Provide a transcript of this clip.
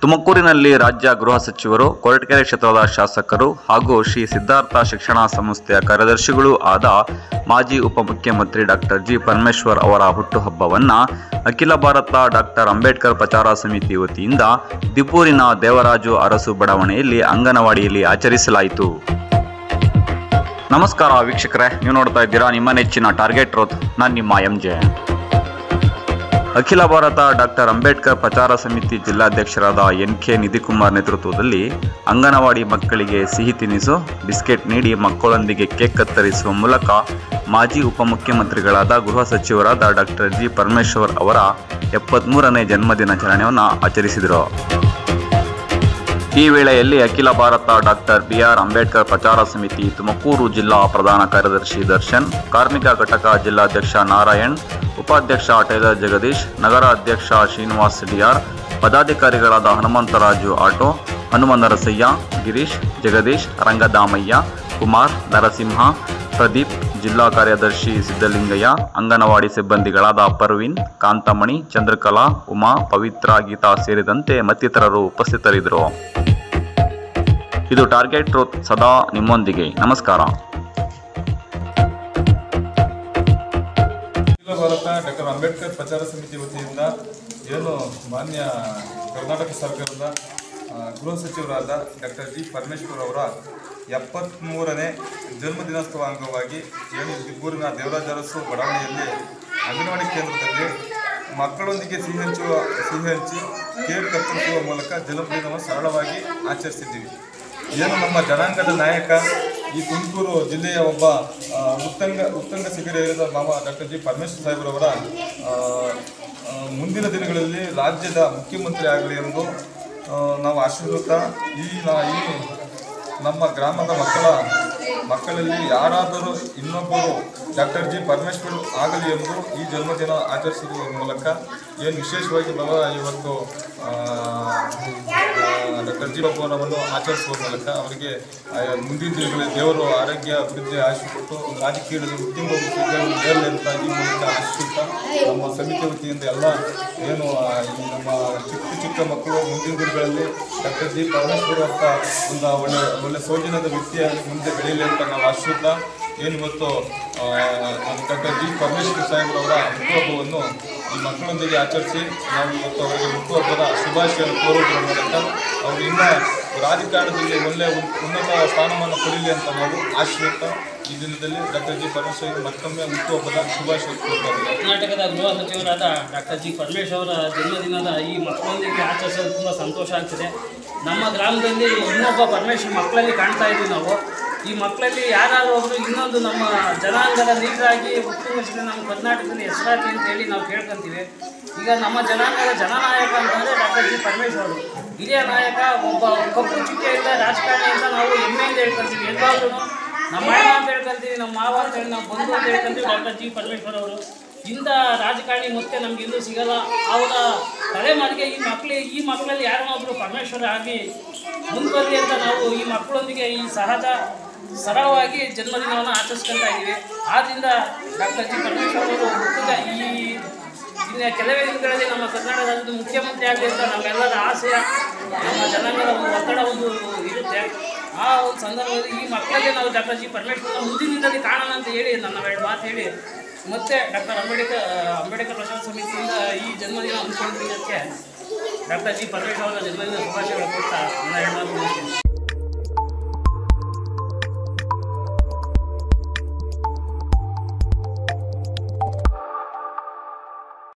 ತುಮಕೂರಿನಲ್ಲಿ ರಾಜ್ಯ ಗೃಹ ಸಚಿವರು, ಕೊರಟಗೆರೆ ಕ್ಷೇತ್ರದ ಶಾಸಕರು ಹಾಗೂ ಶ್ರೀ ಸಿದ್ಧಾರ್ಥ ಶಿಕ್ಷಣ ಸಂಸ್ಥೆಯ ಕಾರ್ಯದರ್ಶಿಗಳೂ ಆದ ಮಾಜಿ ಉಪಮುಖ್ಯಮಂತ್ರಿ ಡಾಕ್ಟರ್ ಜಿ ಪರಮೇಶ್ವರ್ ಅವರ ಹುಟ್ಟುಹಬ್ಬವನ್ನು ಅಖಿಲ ಭಾರತ ಡಾಕ್ಟರ್ ಅಂಬೇಡ್ಕರ್ ಪ್ರಚಾರ ಸಮಿತಿ ವತಿಯಿಂದ ದಿಪೂರಿನ ದೇವರಾಜು ಅರಸು ಬಡಾವಣೆಯಲ್ಲಿ ಅಂಗನವಾಡಿಯಲ್ಲಿ ಆಚರಿಸಲಾಯಿತು. ನಮಸ್ಕಾರ ವೀಕ್ಷಕರೇ, ನೀವು ನೋಡ್ತಾ ಇದ್ದೀರಾ ನಿಮ್ಮ ನೆಚ್ಚಿನ ಟಾರ್ಗೆಟ್ ರೋತ್. ನಾನು ನಿಮ್ಮ ಎಂಜೆ. ಅಖಿಲ ಭಾರತ ಡಾಕ್ಟರ್ ಅಂಬೇಡ್ಕರ್ ಪ್ರಚಾರ ಸಮಿತಿ ಜಿಲ್ಲಾಧ್ಯಕ್ಷರಾದ ಎನ್.ಕೆ. ನಿಧಿಕುಮಾರ್ ನೇತೃತ್ವದಲ್ಲಿ ಅಂಗನವಾಡಿ ಮಕ್ಕಳಿಗೆ ಸಿಹಿ ತಿನಿಸು, ಬಿಸ್ಕೆಟ್ ನೀಡಿ ಮಕ್ಕಳೊಂದಿಗೆ ಕೇಕ್ ಕತ್ತರಿಸುವ ಮೂಲಕ ಮಾಜಿ ಉಪಮುಖ್ಯಮಂತ್ರಿಗಳಾದ ಗೃಹ ಸಚಿವರಾದ ಡಾಕ್ಟರ್ ಜಿ ಪರಮೇಶ್ವರ್ ಅವರ 73ನೇ ಜನ್ಮದಿನಾಚರಣೆಯನ್ನು ಆಚರಿಸಿದರು. ಈ ವೇಳೆಯಲ್ಲಿ ಅಖಿಲ ಭಾರತ ಡಾಕ್ಟರ್ ಬಿ.ಆರ್. ಅಂಬೇಡ್ಕರ್ ಪ್ರಚಾರ ಸಮಿತಿ ತುಮಕೂರು ಜಿಲ್ಲಾ ಪ್ರಧಾನ ಕಾರ್ಯದರ್ಶಿ ದರ್ಶನ್, ಕಾರ್ಮಿಕ ಘಟಕ ಜಿಲ್ಲಾಧ್ಯಕ್ಷ ನಾರಾಯಣ್, ಉಪಾಧ್ಯಕ್ಷ ಟೈಲರ್ ಜಗದೀಶ್, ನಗರ ಅಧ್ಯಕ್ಷ ಶ್ರೀನಿವಾಸ್ ಡಿಆರ್, ಪದಾಧಿಕಾರಿಗಳಾದ ಹನುಮಂತರಾಜು ಆಟೋ, ಹನುಮನರಸಯ್ಯ, ಗಿರೀಶ್, ಜಗದೀಶ್, ರಂಗದಾಮಯ್ಯ, ಕುಮಾರ್, ನರಸಿಂಹ, ಪ್ರದೀಪ್, ಜಿಲ್ಲಾ ಕಾರ್ಯದರ್ಶಿ ಸಿದ್ದಲಿಂಗಯ್ಯ, ಅಂಗನವಾಡಿ ಸಿಬ್ಬಂದಿಗಳಾದ ಪರ್ವೀನ್, ಕಾಂತಮಣಿ, ಚಂದ್ರಕಲಾ, ಉಮಾ, ಪವಿತ್ರ, ಗೀತಾ ಸೇರಿದಂತೆ ಮತ್ತಿತರರು ಉಪಸ್ಥಿತರಿದ್ದರು. ಇದು ಟಾರ್ಗೆಟ್ ಟ್ರೂತ್, ಸದಾ ನಿಮ್ಮೊಂದಿಗೆ. ನಮಸ್ಕಾರ. ಅಖಿಲ ಭಾರತ ಡಾಕ್ಟರ್ ಅಂಬೇಡ್ಕರ್ ಪ್ರಚಾರ ಸಮಿತಿ ವತಿಯಿಂದ ಏನು ಮಾನ್ಯ ಕರ್ನಾಟಕ ಸರ್ಕಾರದ ಗೃಹ ಸಚಿವರಾದ ಡಾಕ್ಟರ್ ಜಿ ಪರಮೇಶ್ವರ್ ಅವರ 73ನೇ ಜನ್ಮದಿನೋತ್ಸವ ಅಂಗವಾಗಿ ಏನು ದಿಬ್ಬೂರಿನ ದೇವರಾಜ ಅರಸು ಬಡಾವಣೆಯಲ್ಲಿ ಅಂಗನವಾಡಿ ಕೇಂದ್ರದಲ್ಲಿ ಮಕ್ಕಳೊಂದಿಗೆ ಸಿಹಿ ಹಂಚಿ ಕೇಕ್ ಕತ್ತರಿಸುವ ಮೂಲಕ ಜನ್ಮದಿನವನ್ನು ಸರಳವಾಗಿ ಆಚರಿಸಿದ್ದೀವಿ. ಏನು ನಮ್ಮ ಜನಾಂಗದ ನಾಯಕ, ಈ ತುಮಕೂರು ಜಿಲ್ಲೆಯ ಒಬ್ಬ ಉತ್ತಂಗ ಶಿಖರೇರಿದ ಮಾವ ಡಾಕ್ಟರ್ ಜಿ ಪರಮೇಶ್ವರ್ ಸಾಹೇಬ್ರವರ ಮುಂದಿನ ದಿನಗಳಲ್ಲಿ ರಾಜ್ಯದ ಮುಖ್ಯಮಂತ್ರಿ ಆಗಲಿ ಎಂದು ನಾವು ಆಶೀರ್ವದಿಸುತ್ತಾ ಈ ನಮ್ಮ ಗ್ರಾಮದ ಮಕ್ಕಳಲ್ಲಿ ಯಾರಾದರೂ ಇನ್ನೊಬ್ಬರು ಡಾಕ್ಟರ್ ಜಿ ಪರಮೇಶ್ವರ್ ಆಗಲಿ ಎಂದು ಈ ಜನ್ಮದಿನ ಆಚರಿಸುವ ಮೂಲಕ ಏನು ವಿಶೇಷವಾಗಿ ಇವತ್ತು ಡಾಕ್ಟರ್ ಜಿ ಭಗವಾನವನ್ನು ಆಚರಿಸುವ ಮೂಲಕ ಅವರಿಗೆ ಮುಂದಿನ ದಿನಗಳಲ್ಲಿ ದೇವರು ಆರೋಗ್ಯ ಅಭಿವೃದ್ಧಿ ಆಶಿಸಿಕೊಟ್ಟು ರಾಜಕೀಯದಲ್ಲಿ ಉತ್ತಮ ಇರಲಿ ಅಂತ ಈ ಮೂಲಕ ಆಶಿಸುತ್ತಾ ನಮ್ಮ ಸಮಿತಿ ವತಿಯಿಂದ ಎಲ್ಲ ಏನು ನಮ್ಮ ಚಿಕ್ಕ ಮಕ್ಕಳು ಮುಂದಿನ ದಿನಗಳಲ್ಲಿ ಡಾಕ್ಟರ್ ಜಿ ಪರಮೇಶ್ವರ್ ಅಂತ ಒಂದು ಒಳ್ಳೆ ಸೌಜನ್ಯದ ವ್ಯಕ್ತಿಯಾಗಿ ಮುಂದೆ ಬೆಳೆಯಲಿ ಅಂತ ನಾವು ಆಶಿಸುತ್ತಾ ಏನು ಇವತ್ತು ಡಾಕ್ಟರ್ ಜಿ ಪರಮೇಶ್ವರ್ ಸಾಹೇಬ್ರವರ ಹುಟ್ಟುಹಬ್ಬವನ್ನು ಈ ಮಕ್ಕಳೊಂದಿಗೆ ಆಚರಿಸಿ ನಾವು ಇವತ್ತು ಅವರಿಗೆ ಹುಟ್ಟುಹಬ್ಬದ ಶುಭಾಶಯವನ್ನು ಕೋರುವುದರ ಮೂಲಕ ಅವರು ಇನ್ನೂ ರಾಜಕಾರಣದಲ್ಲಿ ಒಳ್ಳೆಯ ಉನ್ನತ ಸ್ಥಾನಮಾನ ಪಡೆಯಲಿ ಅಂತ ನಾವು ಆಶಿಸುತ್ತಾ ಈ ದಿನದಲ್ಲಿ ಡಾಕ್ಟರ್ ಜಿ ಪರಮೇಶ್ವರ್ ಮತ್ತೊಮ್ಮೆ ಹುಟ್ಟುಹಬ್ಬದ ಶುಭಾಶಯ ಕೋರುತ್ತಾರೆ. ಕರ್ನಾಟಕದ ಗೃಹ ಸಚಿವರಾದ ಡಾಕ್ಟರ್ ಜಿ ಪರಮೇಶ್ವರ್ ಅವರ ಜನ್ಮದಿನದ ಈ ಮಕ್ಕಳೊಂದಿಗೆ ಆಚರಿಸಲು ತುಂಬ ಸಂತೋಷ ಆಗ್ತಿದೆ. ನಮ್ಮ ಗ್ರಾಮದಲ್ಲಿ ಇನ್ನೊಬ್ಬ ಪರಮೇಶ್ವರ್ ಮಕ್ಕಳಲ್ಲಿ ಕಾಣ್ತಾ ಇದ್ದೀವಿ ನಾವು. ಈ ಮಕ್ಕಳಲ್ಲಿ ಯಾರಾದರೂ ಒಬ್ಬರು ಇನ್ನೊಂದು ನಮ್ಮ ಜನಾಂಗದ ಲೀಡರಾಗಿ ಉತ್ತುಂಗಿಸಿದ್ರೆ ನಮ್ಮ ಕರ್ನಾಟಕದಲ್ಲಿ ಹೆಸರಾಗಲಿ ಅಂತೇಳಿ ನಾವು ಕೇಳ್ಕೊತೀವಿ. ಈಗ ನಮ್ಮ ಜನಾಂಗದ ಜನನಾಯಕ ಅಂತಂದರೆ ಡಾಕ್ಟರ್ ಜಿ ಪರಮೇಶ್ವರ್ ಅವರು ಹಿರಿಯ ನಾಯಕ, ಒಬ್ಬ ಕಪ್ಪು ಚುಕ್ಕೆಯಿಂದ ರಾಜಕಾರಣಿಯಿಂದ ನಾವು ಹೆಮ್ಮೆಯಿಂದ ಹೇಳ್ಕೊತೀವಿ. ಎಲ್ಲಾದ್ರೂ ನಮ್ಮ ಅಣ್ಣ ಅಂತ ಹೇಳ್ಕೊತೀವಿ, ನಮ್ಮ ಮಾವ ಅಂತ ಹೇಳಿ ನಾವು ಬಂಧು ಅಂತ ಹೇಳ್ಕೊತೀವಿ. ಡಾಕ್ಟರ್ ಜಿ ಪರಮೇಶ್ವರ್ ಅವರು ಇಂಥ ರಾಜಕಾರಣಿ ಮತ್ತೆ ನಮ್ಗೆ ಇನ್ನೂ ಸಿಗಲ್ಲ. ಅವರ ತಲೆಮಾರಿಗೆ ಈ ಮಕ್ಕಳಲ್ಲಿ ಯಾರನ್ನೊಬ್ಬರು ಪರಮೇಶ್ವರ ಆಗಿ ಮುಂದುವರಲಿ ಅಂತ ನಾವು ಈ ಮಕ್ಕಳೊಂದಿಗೆ ಈ ಸರಳವಾಗಿ ಜನ್ಮದಿನವನ್ನು ಆಚರಿಸ್ಕೊಳ್ತಾ ಇದ್ದೀವಿ. ಆದ್ದರಿಂದ ಡಾಕ್ಟರ್ ಜಿ ಪರಮೇಶ್ವರ್ ಅವರು ಹುಟ್ಟಿದ ಇನ್ನು ಕೆಲವೇ ದಿನಗಳಲ್ಲಿ ನಮ್ಮ ಕರ್ನಾಟಕ ರಾಜ್ಯದ ಮುಖ್ಯಮಂತ್ರಿ ಆಗಲಿ ಅಂತ ನಮ್ಮೆಲ್ಲರ ಆಸೆಯ, ನಮ್ಮ ಜನಾಂಗದ ಒಂದು ಒತ್ತಡ ಒಂದು ಇರುತ್ತೆ. ಆ ಒಂದು ಸಂದರ್ಭದಲ್ಲಿ ಈ ಮಕ್ಕಳಲ್ಲಿ ನಾವು ಡಾಕ್ಟರ್ ಜಿ ಪರಮೇಶ್ವರ ಮುಂದಿನ ದಿನದಲ್ಲಿ ಕಾಣೋಣ ಅಂತ ಹೇಳಿ ನನ್ನ ಎರಡು ಮಾತು ಹೇಳಿ ಮತ್ತೆ ಡಾಕ್ಟರ್ ಅಂಬೇಡ್ಕರ್ ಪ್ರಚಾರ ಸಮಿತಿಯಿಂದ ಈ ಜನ್ಮದಿನ ಹಮ್ಮಿಕೊಂಡಿದ್ದಕ್ಕೆ ಡಾಕ್ಟರ್ ಜಿ ಪರಮೇಶ್ವರ ಅವರ ಜನ್ಮದಿನ ಶುಭಾಶಯಗಳು ಕೊಡ್ತಾ ನನ್ನ ಎರಡು ಮಾತು